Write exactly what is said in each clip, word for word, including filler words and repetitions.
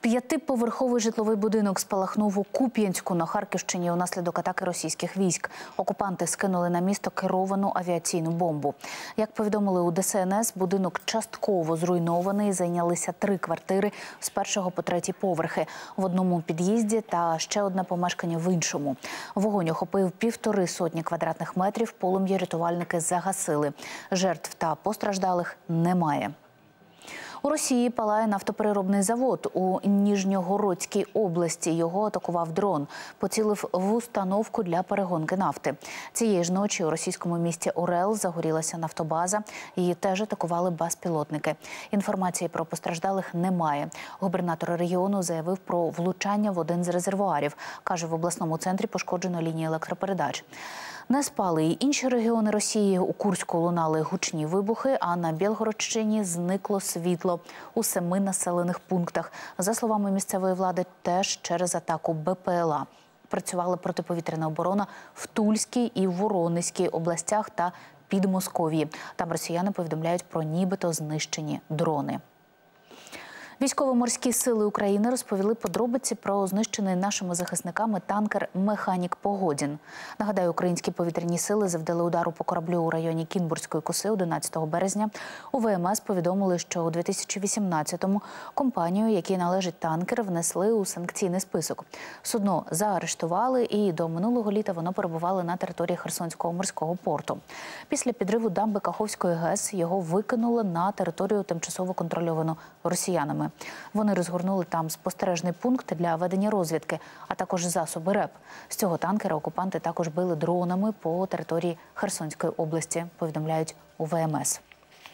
П'ятиповерховий житловий будинок спалахнув у Куп'янську на Харківщині унаслідок атаки російських військ. Окупанти скинули на місто керовану авіаційну бомбу. Як повідомили у Де Ес Ен Ес, будинок частково зруйнований, зайнялися три квартири з першого по третій поверхи. В одному під'їзді та ще одне помешкання в іншому. Вогонь охопив півтори сотні квадратних метрів, полум'я рятувальники загасили. Жертв та постраждалих немає. У Росії палає нафтопереробний завод у Ніжньогородській області. Його атакував дрон. Поцілив в установку для перегонки нафти. Цієї ж ночі у російському місті Орел загорілася нафтобаза. Її теж атакували безпілотники. Інформації про постраждалих немає. Губернатор регіону заявив про влучання в один з резервуарів. Каже, в обласному центрі пошкоджено лінії електропередач. Не спали й інші регіони Росії. У Курську лунали гучні вибухи, а на Білгородщині зникло світло у семи населених пунктах. За словами місцевої влади, теж через атаку Бе Пе Еле А. Працювала протиповітряна оборона в Тульській і Воронезькій областях та Підмосков'ї. Там росіяни повідомляють про нібито знищені дрони. Військово-морські сили України розповіли подробиці про знищений нашими захисниками танкер «Механік Погодін». Нагадаю, українські повітряні сили завдали удару по кораблю у районі Кінбурзької коси одинадцятого березня. У Ве Ем Ес повідомили, що у дві тисячі вісімнадцятому компанію, якій належить танкер, внесли у санкційний список. Судно заарештували і до минулого літа воно перебувало на території Херсонського морського порту. Після підриву дамби Каховської Ге Ес його викинули на територію, тимчасово контрольовану росіянами. Вони розгорнули там спостережний пункт для ведення розвідки, а також засоби РЕП. З цього танкера окупанти також били дронами по території Херсонської області, повідомляють у Ве Ем Ес.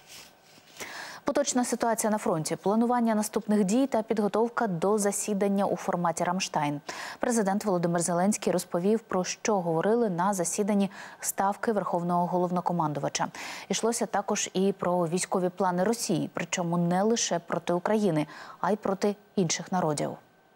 Поточна ситуація на фронті, планування наступних дій та підготовка до засідання у форматі «Рамштайн». Президент Володимир Зеленський розповів, про що говорили на засіданні Ставки Верховного Головнокомандувача. Ішлося також і про військові плани Росії, причому не лише проти України, а й проти інших народів.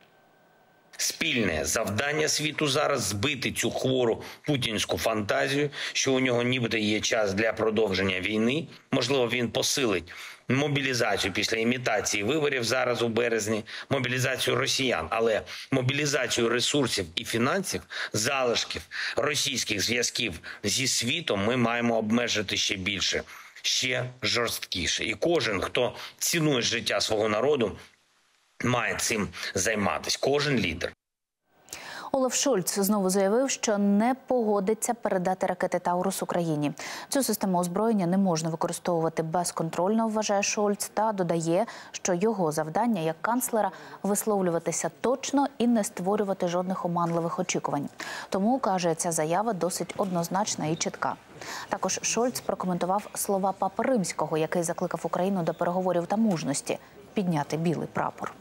Спільне завдання світу зараз – збити цю хвору путінську фантазію, що у нього нібито є час для продовження війни. Можливо, він посилить мобілізацію після імітації виборів зараз у березні, мобілізацію росіян, але мобілізацію ресурсів і фінансів, залишків російських зв'язків зі світом ми маємо обмежити ще більше, ще жорсткіше. І кожен, хто цінує життя свого народу, має цим займатися. Кожен лідер. Олаф Шольц знову заявив, що не погодиться передати ракети «Таурус» Україні. Цю систему озброєння не можна використовувати безконтрольно, вважає Шольц, та додає, що його завдання як канцлера – висловлюватися точно і не створювати жодних оманливих очікувань. Тому, каже, ця заява досить однозначна і чітка. Також Шольц прокоментував слова Папи Римського, який закликав Україну до переговорів та мужності – підняти білий прапор.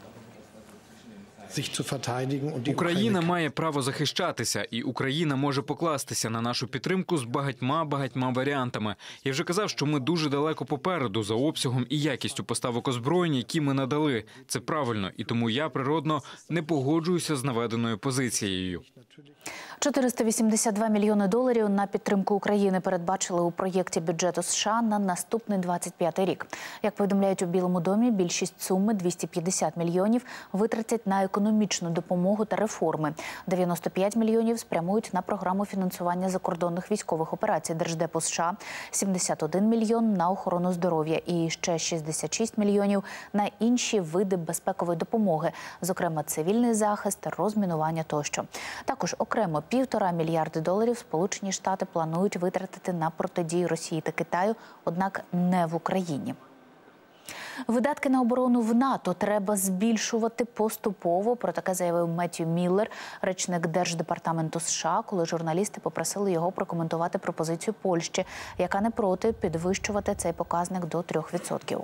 Україна має право захищатися, і Україна може покластися на нашу підтримку з багатьма-багатьма варіантами. Я вже казав, що ми дуже далеко попереду за обсягом і якістю поставок озброєнь, які ми надали. Це правильно, і тому я, природно, не погоджуюся з наведеною позицією. чотириста вісімдесят два мільйони доларів на підтримку України передбачили у проєкті бюджету США на наступний двадцять п'ятий рік. Як повідомляють у Білому домі, більшість суми – двісті п'ятдесят мільйонів – витратять на економічну допомогу та реформи. дев'яносто п'ять мільйонів спрямують на програму фінансування закордонних військових операцій Держдепу США, сімдесят один мільйон – на охорону здоров'я і ще шістдесят шість мільйонів – на інші види безпекової допомоги, зокрема цивільний захист, розмінування тощо. Також окремо півтора мільярди доларів Сполучені Штати планують витратити на протидію Росії та Китаю, однак не в Україні. Видатки на оборону в НАТО треба збільшувати поступово, про таке заявив Меттью Міллер, речник Держдепартаменту США, коли журналісти попросили його прокоментувати пропозицію Польщі, яка не проти підвищувати цей показник до трьох відсотків.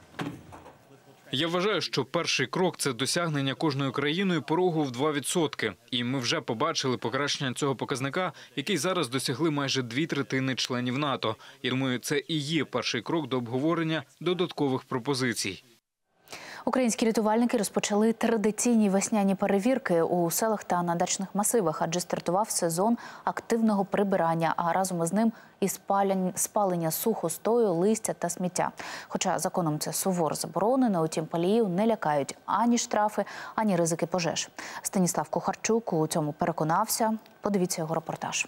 Я вважаю, що перший крок – це досягнення кожною країною порогу в два відсотки. І ми вже побачили покращення цього показника, який зараз досягли майже дві третини членів НАТО. І думаю, це і є перший крок до обговорення додаткових пропозицій. Українські рятувальники розпочали традиційні весняні перевірки у селах та на дачних масивах, адже стартував сезон активного прибирання, а разом із ним і спалення сухостою, листя та сміття. Хоча законом це суворо заборонено, утім паліїв не лякають ані штрафи, ані ризики пожеж. Станіслав Кухарчук у цьому переконався. Подивіться його репортаж.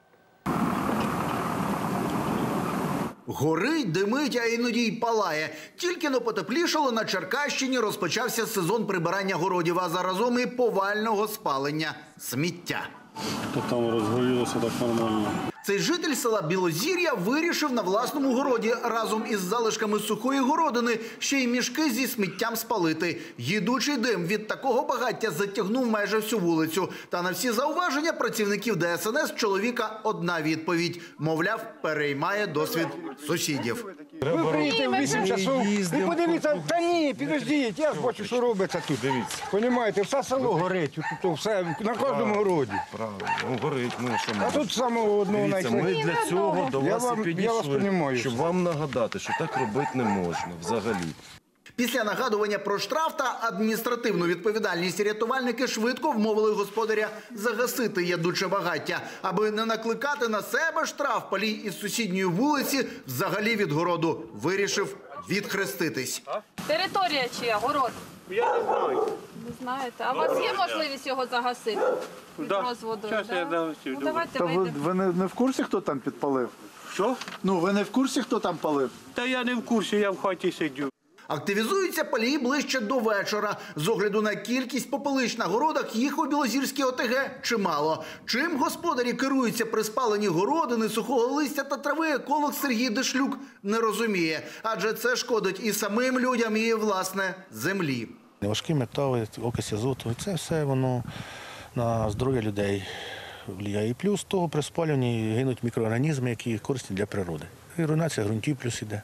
Горить, димить, а іноді й палає. Тільки но потеплішало, на Черкащині розпочався сезон прибирання городів, а заразом і повального спалення сміття. То там розгорілося так нормально. Цей житель села Білозір'я вирішив на власному городі разом із залишками сухої городини ще й мішки зі сміттям спалити. Їдучий дим від такого багаття затягнув майже всю вулицю. Та на всі зауваження працівників Де Ес Ен Ес чоловіка одна відповідь. Мовляв, переймає досвід сусідів. Ви приїдете в вісім часов і подивіться, та ні, підождіть, я ж бачу, що робиться тут, дивіться. Понімаєте, все село горить, тут все, на кожному городі. Правильно, ну горить, ну що А ми. тут самого одного Дивіться, ми знайшли. для цього до Я вас вам- і я вас підійшли, понімаю. щоб вам нагадати, що так робити не можна взагалі. Після нагадування про штраф та адміністративну відповідальність рятувальники швидко вмовили господаря загасити ядуче багаття. Аби не накликати на себе штраф, палій із сусідньої вулиці взагалі від городу вирішив відхреститись. Територія чия? Город? Я не знаю. Не знаєте? А у вас є можливість його загасити? Відро з водою, да? Ну, давайте Та ви, вийдемо. ви не, не в курсі, хто там підпалив? Що? Ну, ви не в курсі, хто там палив? Та я не в курсі, я в хаті сидю. Активізуються палії ближче до вечора. З огляду на кількість попелищ на городах, їх у Білозірській О Те Ге чимало. Чим господарі керуються при спаленні городини, сухого листя та трави, еколог Сергій Дешлюк не розуміє. Адже це шкодить і самим людям, і, власне, землі. Важкі метали, окись азоту, і це все воно на здоров'я людей впливає. І плюс того при спалюванні гинуть мікроорганізми, які корисні для природи. І руйнація ґрунтів плюс іде.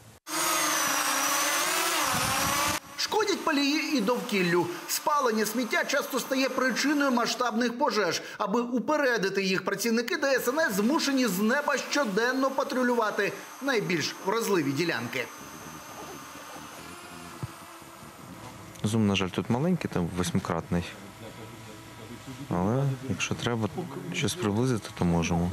Шкодять палії і довкіллю. Спалення сміття часто стає причиною масштабних пожеж. Аби упередити їх, працівники Де Ес Ен Ес змушені з неба щоденно патрулювати найбільш вразливі ділянки. Зум, на жаль, тут маленький, там восьмикратний. Але якщо треба щось приблизити, то можемо.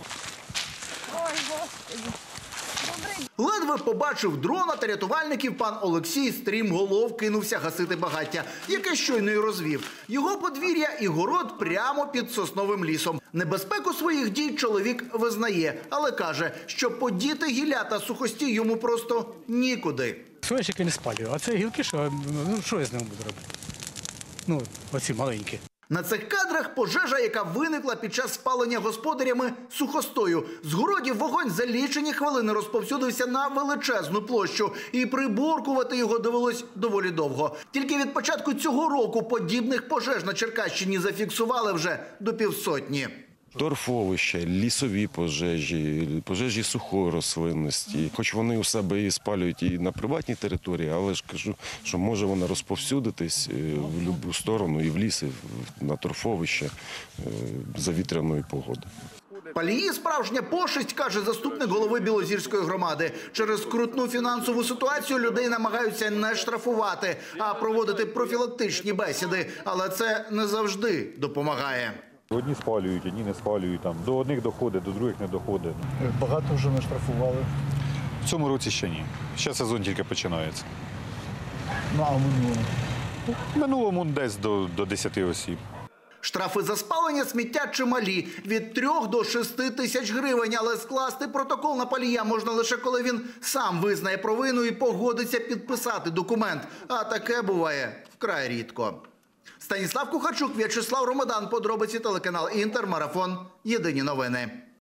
Ледве побачив дрона та рятувальників, пан Олексій стрімголов кинувся гасити багаття, яке щойно й розвів. Його подвір'я і город прямо під сосновим лісом. Небезпеку своїх дій чоловік визнає, але каже, що подіти гілля та сухості йому просто нікуди. Соняшники не спалюю, а це гілки, що, ну, що я з ними буду робити? Ну, оці маленькі. На цих кадрах пожежа, яка виникла під час спалення господарями сухостою. З городів вогонь за лічені хвилини розповсюдився на величезну площу. І приборкувати його довелось доволі довго. Тільки від початку цього року подібних пожеж на Черкащині зафіксували вже до півсотні. Торфовища, лісові пожежі, пожежі сухої рослинності. Хоч вони у себе і спалюють і на приватній території, але ж кажу, що може вона розповсюдитись в будь-яку сторону, і в ліс, і на торфовище за вітряної погоди. Палії – справжня пошесть, каже заступник голови Білозірської громади. Через скрутну фінансову ситуацію людей намагаються не штрафувати, а проводити профілактичні бесіди. Але це не завжди допомагає. Одні спалюють, одні не спалюють. Там. До одних доходить, до других не доходить. Багато вже не штрафували. В цьому році ще ні. Ще сезон тільки починається. Ну, а в минулому? В минулому десь до, до десяти осіб. Штрафи за спалення сміття чималі – від трьох до шести тисяч гривень. Але скласти протокол на палія можна лише коли він сам визнає провину і погодиться підписати документ. А таке буває вкрай рідко. Станіслав Кухарчук, В'ячеслав Ромадан. Подробиці, телеканал Інтер, Марафон. Єдині новини.